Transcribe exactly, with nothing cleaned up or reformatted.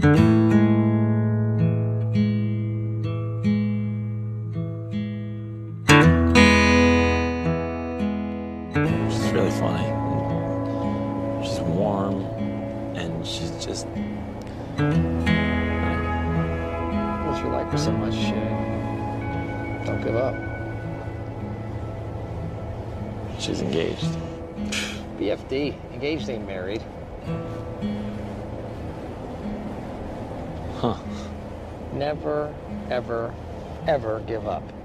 She's really funny. She's warm, and she's just. Well, if you like her so much, uh, don't give up. She's engaged. B F D, engaged ain't married. Huh. Never, ever, ever give up.